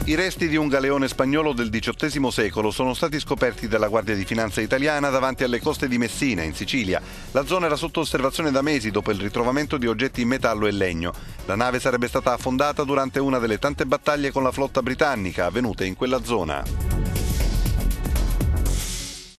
I resti di un galeone spagnolo del XVIII secolo sono stati scoperti dalla Guardia di Finanza italiana davanti alle coste di Messina, in Sicilia. La zona era sotto osservazione da mesi dopo il ritrovamento di oggetti in metallo e legno. La nave sarebbe stata affondata durante una delle tante battaglie con la flotta britannica avvenute in quella zona.